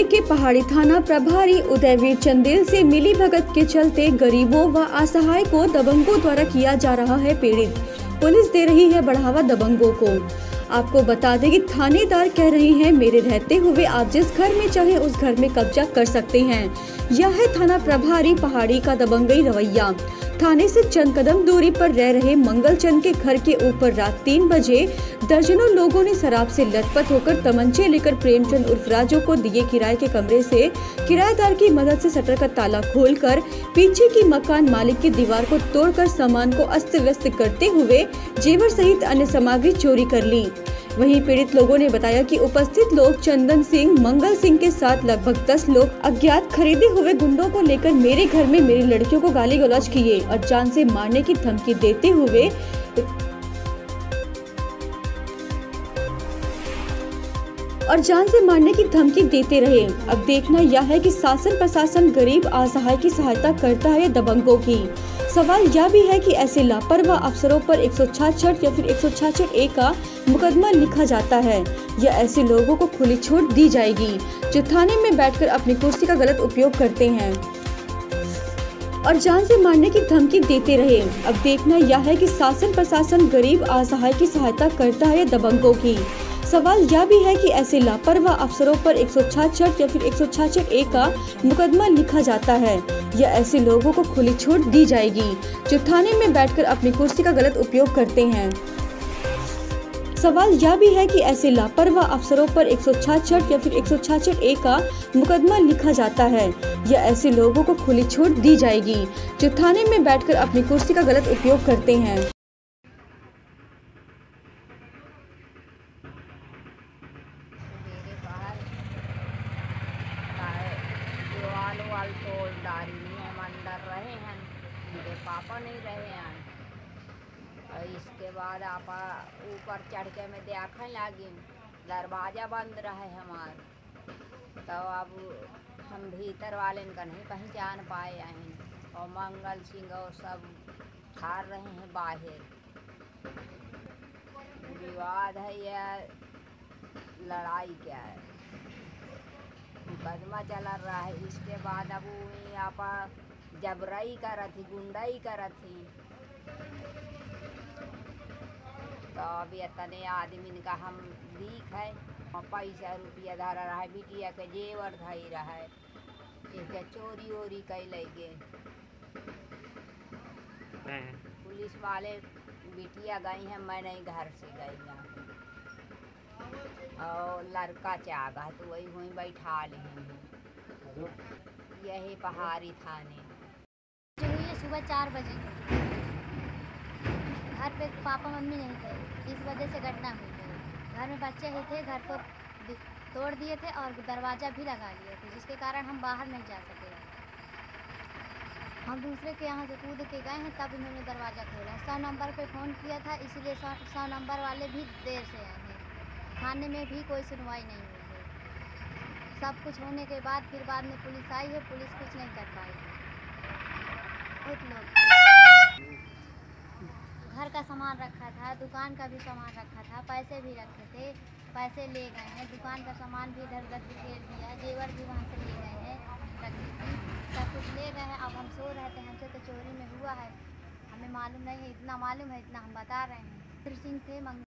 के पहाड़ी थाना प्रभारी उदयवीर चंदेल से मिली भगत के चलते गरीबों व असहाय को दबंगों द्वारा किया जा रहा है पीड़ित। पुलिस दे रही है बढ़ावा दबंगों को। आपको बता दें कि थानेदार कह रहे हैं, मेरे रहते हुए आप जिस घर में चाहे उस घर में कब्जा कर सकते हैं। यह है थाना प्रभारी पहाड़ी का दबंगई रवैया। थाने से चंद कदम दूरी पर रह रहे मंगलचंद के घर के ऊपर रात 3 बजे दर्जनों लोगों ने शराब से लथपथ होकर तमंचे लेकर प्रेमचंद उर्फ राजू को दिए किराए के कमरे से किराएदार की मदद से शटर का ताला खोलकर पीछे की मकान मालिक की दीवार को तोड़कर सामान को अस्त व्यस्त करते हुए जेवर सहित अन्य सामग्री चोरी कर ली। वहीं पीड़ित लोगों ने बताया कि उपस्थित लोग चंदन सिंह, मंगल सिंह के साथ लगभग 10 लोग अज्ञात खरीदे हुए गुंडों को लेकर मेरे घर में मेरी लड़कियों को गाली गलौज किए और जान से मारने की धमकी देते हुए देते रहे। अब देखना यह है कि शासन प्रशासन गरीब असहाय की सहायता करता है या दबंगों की। सवाल यह भी है कि ऐसे लापरवाह अफसरों पर 166 या फिर 166A का मुकदमा लिखा जाता है या ऐसे लोगों को खुली छूट दी जाएगी जो थाने में बैठकर अपनी कुर्सी का गलत उपयोग करते हैं और जान से मारने की धमकी देते रहे। अब देखना यह है कि शासन प्रशासन गरीब असहाय की सहायता करता है या दबंगों की। सवाल यह भी है कि ऐसे लापरवाह अफसरों पर 166 या फिर 166A का मुकदमा लिखा जाता है या ऐसे लोगों को खुली छूट दी जाएगी जो थाने में बैठकर अपनी कुर्सी का गलत उपयोग करते हैं। सवाल यह भी है कि ऐसे लापरवाह अफसरों पर 166 या फिर 166A का मुकदमा लिखा जाता है या ऐसे लोगों को खुली छूट दी जाएगी जो थाने में बैठकर अपनी कुर्सी का गलत उपयोग करते हैं। वाल तोड़ डारी में मंडर रहे हैं, मेरे पापा नहीं रहे हैं। और इसके बाद आप ऊपर चढ़ के मैं देखने लगी, दरवाज़ा बंद रहे हमार। तो अब हम भीतर वाले का नहीं पहचान पाए हैं और मंगल सिंह और सब ठार रहे हैं बाहर। विवाद है या लड़ाई क्या है, मुकदमा चला रहा है। इसके बाद अब आप जबरई करत थी, गुंडाई करत थी। तो अब इतने आदमी का हम दीख है और पैसा रुपया धरा रहा है, बिटिया के जेवर धई रहा है, एक चोरी वोरी कई लगे। पुलिस वाले बिटिया गई हैं, मैं नहीं घर से गई हैं और लड़का चागा तो वही वहीं बैठा ली। यही पहाड़ी थाने जो हुई है सुबह 4 बजे। घर पे पापा मम्मी नहीं थे, इस वजह से घटना हुई है। घर में बच्चे ही थे, घर को तोड़ दिए थे और दरवाज़ा भी लगा लिए थे, जिसके कारण हम बाहर नहीं जा सके। हम दूसरे के यहाँ से कूद के गए हैं, तब इन्होंने दरवाज़ा खोला। 100 नंबर पे फ़ोन किया था, इसलिए 100 नंबर वाले भी देर से आए हैं। थाने में भी कोई सुनवाई नहीं हुई है। सब कुछ होने के बाद फिर बाद में पुलिस आई है, पुलिस कुछ नहीं कर पाई। बहुत लोग घर का सामान रखा था, दुकान का भी सामान रखा था, पैसे भी रखे थे, पैसे ले गए हैं। दुकान का सामान भी इधर उधर बिखेर दिया, जेवर भी वहाँ से ले गए हैं, रखी थी, सब कुछ ले गए हैं। अब हम सो रहे थे, हमसे तो चोरी में हुआ है, हमें मालूम नहीं है। इतना मालूम है, इतना हम बता रहे हैं। सिंह थे,